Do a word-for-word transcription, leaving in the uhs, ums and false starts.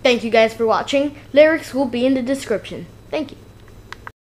Thank you guys for watching. Lyrics will be in the description. Thank you.